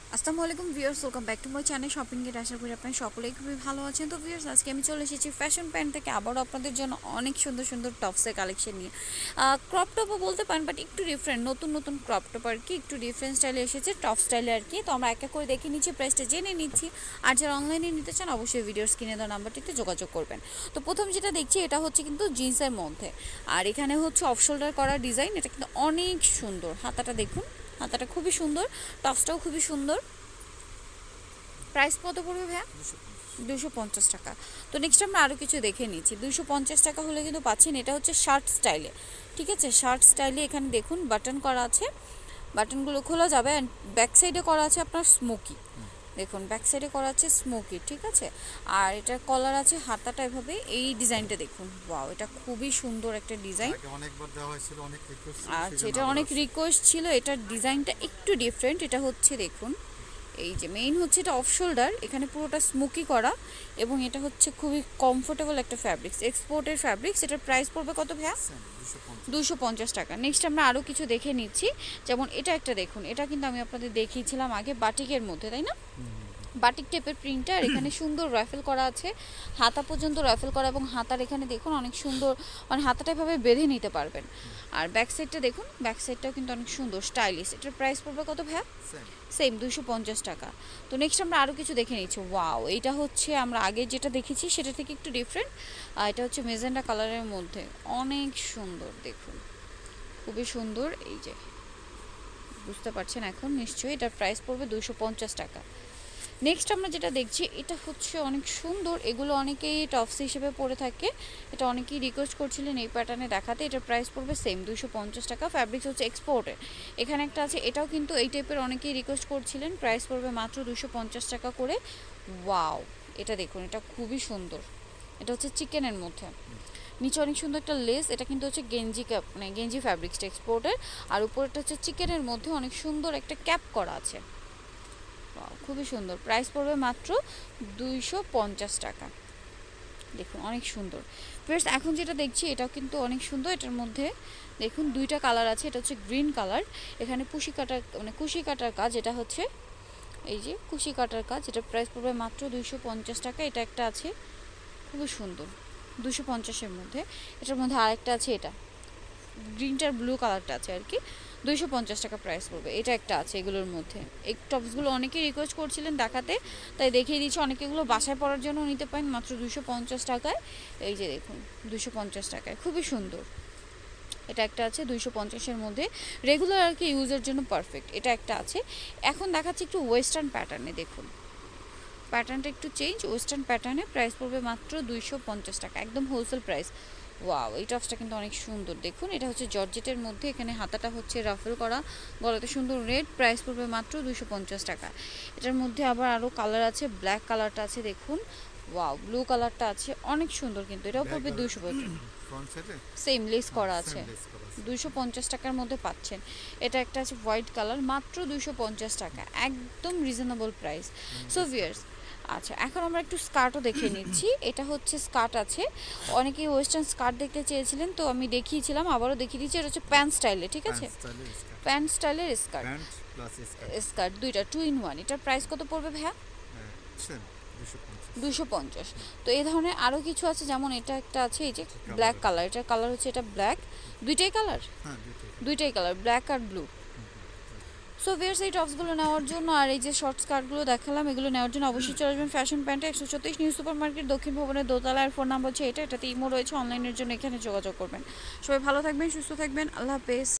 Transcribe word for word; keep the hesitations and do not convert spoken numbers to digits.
আসসালামু আলাইকুম viewers, welcome back to my channel shopping gate. আশা করি আপনারা সকলেই খুবই ভালো আছেন। তো ভিউয়ার্স, আজকে আমি চলে এসেছি ফ্যাশন প্যান্ট থেকে আবারও আপনাদের জন্য অনেক সুন্দর সুন্দর টপসের কালেকশন নিয়ে। ক্রপ টপও বলতে পারেন, বাট একটু ডিফারেন্ট, নতুন নতুন ক্রপ টপ আর কি, একটু ডিফারেন্ট স্টাইলে এসেছে, টপ স্টাইলে আর কি। তো আমরা এক এক করে দেখে নিচ্ছি, প্রাইসটা জেনে নিচ্ছি। আর যারা অনলাইনে নিতে চান অবশ্যই ভিডিওর স্ক্রিনে দেওয়া নাম্বারটিতে যোগাযোগ করবেন। তো প্রথম যেটা দেখছি এটা হচ্ছে কিন্তু জিন্সের মধ্যে, আর এখানে হচ্ছে অফ শোল্ডার করা ডিজাইন। এটা কিন্তু অনেক সুন্দর, হাতাটা দেখুন, হাতাটা খুবই সুন্দর, টপসটাও খুবই সুন্দর। প্রাইস কত পড়বে ভাইয়া? দুশো পঞ্চাশ টাকা। তো নেক্সট আমরা আরও কিছু দেখে নিচ্ছি। দুশো পঞ্চাশ টাকা হলে কিন্তু পাচ্ছেন, এটা হচ্ছে শার্ট স্টাইলে, ঠিক আছে? শার্ট স্টাইলে এখানে দেখুন বাটন করা আছে, বাটনগুলো খোলা যাবে। অ্যান্ড ব্যাক সাইডে করা আছে আপনার স্মোকি, দেখুন ব্যাক সাইডে করা আছে স্মোকি, ঠিক আছে? আর এটার কলার আছে, হাতাটা এভাবে, এই ডিজাইনটা দেখুন, ওয়াও, এটা খুবই সুন্দর একটা ডিজাইন। আচ্ছা, এটা অনেক রিকোয়েস্ট ছিল, এটার ডিজাইনটা একটু ডিফারেন্ট। এটা হচ্ছে দেখুন, এই যে মেইন হচ্ছে এটা অফ শোল্ডার, এখানে পুরোটা স্মোকি করা, এবং এটা হচ্ছে খুবই কমফোর্টেবল একটা ফ্যাব্রিক্স, এক্সপোর্টের ফ্যাব্রিক্স। এটার প্রাইস পড়বে কত ভাইয়া? দুশো পঞ্চাশ টাকা। নেক্সট আমরা আরও কিছু দেখে নিচ্ছি, যেমন এটা একটা দেখুন, এটা কিন্তু আমি আপনাদের দেখিয়েছিলাম আগে বাটিকের মধ্যে, তাই না? বাটিক টাইপের প্রিন্টার, এখানে সুন্দর রাফেল করা আছে, হাতা পর্যন্ত রাফেল করা, এবং হাতার এখানে দেখুন অনেক সুন্দর, মানে হাতাটা এভাবে বেঁধে নিতে পারবেন। আর ব্যাক সাইডটা দেখুন, ব্যাক সাইডটাও কিন্তু অনেক সুন্দর স্টাইলিশ। এটার প্রাইস পড়বে কত ভাইয়া? সেম দুশো পঞ্চাশ টাকা। তো নেক্সট আমরা আরও কিছু দেখে নিচ্ছি। ওয়াও, এটা হচ্ছে আমরা আগে যেটা দেখেছি সেটা থেকে একটু ডিফারেন্ট। এটা হচ্ছে মেজেন্ডা কালারের মধ্যে, অনেক সুন্দর, দেখুন খুবই সুন্দর। এই যে বুঝতে পারছেন এখন নিশ্চয়ই, এটার প্রাইস পড়বে দুশো পঞ্চাশ টাকা। নেক্সট আমরা যেটা দেখছি এটা হচ্ছে অনেক সুন্দর, এগুলো অনেকেই টপস হিসেবে পরে থাকে, এটা অনেকেই রিকোয়েস্ট করছিলেন এই প্যাটার্নে দেখাতে। এটার প্রাইস পড়বে সেম দুশো পঞ্চাশ টাকা। ফ্যাব্রিক্স হচ্ছে এক্সপোর্টের। এখানে একটা আছে, এটাও কিন্তু এই টাইপের অনেকেই রিকোয়েস্ট করছিলেন, প্রাইস পড়বে মাত্র দুশো পঞ্চাশ টাকা করে। ওয়াও, এটা দেখুন, এটা খুবই সুন্দর, এটা হচ্ছে চিকেনের মধ্যে, নিচে অনেক সুন্দর একটা লেস। এটা কিন্তু হচ্ছে গেঞ্জি ক্যাপ, মানে গেঞ্জি ফ্যাব্রিক্সটা এক্সপোর্টের। আর উপরটা হচ্ছে চিকেনের মধ্যে অনেক সুন্দর একটা ক্যাপ করা আছে, খুবই সুন্দর। প্রাইস পড়বে মাত্র দুইশো পঞ্চাশ টাকা। দেখুন অনেক সুন্দর। ফ্রেন্ডস, এখন যেটা দেখছি এটাও কিন্তু অনেক সুন্দর। এটার মধ্যে দেখুন দুইটা কালার আছে, এটা হচ্ছে গ্রিন কালার, এখানে কুশি কাটার, মানে কুশি কাটার কাজ, এটা হচ্ছে এই যে কুশি কাটার কাজ। এটার প্রাইস পড়বে মাত্র দুইশো পঞ্চাশ টাকা। এটা একটা আছে খুবই সুন্দর, দুশো পঞ্চাশের মধ্যে। এটার মধ্যে আরেকটা আছে, এটা গ্রিনটার ব্লু কালারটা আছে আর কি, দুইশো পঞ্চাশ টাকা প্রাইস পড়বে। এটা একটা আছে এগুলোর মধ্যে। এই টপসগুলো অনেকেই রিকোয়েস্ট করছিলেন দেখাতে, তাই দেখিয়ে দিচ্ছি। অনেকে এগুলো বাসায় পরার জন্য নিতে পারেন মাত্র দুইশো পঞ্চাশ টাকায়। এই যে দেখুন, দুইশো পঞ্চাশ টাকায় খুবই সুন্দর। এটা একটা আছে দুইশো পঞ্চাশের মধ্যে, রেগুলার আর কি ইউজের জন্য পারফেক্ট। এটা একটা আছে। এখন দেখাচ্ছি একটু ওয়েস্টার্ন প্যাটার্নে, দেখুন প্যাটার্নটা একটু চেঞ্জ, ওয়েস্টার্ন প্যাটার্নে। প্রাইস পড়বে মাত্র দুইশো পঞ্চাশ টাকা, একদম হোলসেল প্রাইস। ওয়াও, এই টপসটা কিন্তু অনেক সুন্দর, দেখুন এটা হচ্ছে জর্জেটের মধ্যে, এখানে হাতাটা হচ্ছে রাফেল করা, গলাতে সুন্দর রেড। প্রাইস পড়বে মাত্র দুইশো পঞ্চাশ টাকা। এটার মধ্যে আবার আরও কালার আছে, ব্ল্যাক কালারটা আছে দেখুন, ওয়াও, ব্লু কালারটা আছে, অনেক সুন্দর। কিন্তু এটাও পড়বে দুইশো পঞ্চাশ, সেম লেস করা আছে, দুইশো পঞ্চাশ টাকার মধ্যে পাচ্ছেন। এটা একটা আছে হোয়াইট কালার, মাত্র দুইশো পঞ্চাশ টাকা, একদম রিজনেবল প্রাইস। সো ভিউয়ার্স, আচ্ছা এখন আমরা একটু স্কার্টও দেখে নিচ্ছি। এটা হচ্ছে স্কার্ট আছে, অনেকেই ওয়েস্টার্ন স্কার্ট দেখতে চেয়েছিলেন, তো আমি দেখিয়েছিলাম, আবারও দেখিয়ে দিচ্ছি। এটা হচ্ছে প্যান্ট স্টাইলে, ঠিক আছে? প্যান্ট স্টাইলের স্কার্ট, স্কার্ট দুইটা টু ইন ওয়ান। এটার প্রাইস কত পড়বে ভাইয়া? দুশো পঞ্চাশ। তো এই ধরনের আরও কিছু আছে, যেমন এটা একটা আছে, এই যে ব্ল্যাক কালার, এটার কালার হচ্ছে এটা ব্ল্যাক, দুইটাই কালার, দুইটাই কালার ব্ল্যাক আর ব্লু। সো ভিউয়ার্স, এই টপসগুলো নেওয়ার জন্য আর এই যে শর্ট স্কার্টগুলো দেখালাম, এগুলো নেওয়ার জন্য অবশ্যই চলে আসবেন ফ্যাশন প্যান্টে, একশো ছত্রিশ নিউ সুপার মার্কেট, দক্ষিণ ভবনের দোতলার। ফোন নাম্বার হচ্ছে এটা, এটাতে ইমো রয়েছে, অনলাইনের জন্য এখানে যোগাযোগ করবেন। সবাই ভালো থাকবেন, সুস্থ থাকবেন, আল্লাহ হাফেজ।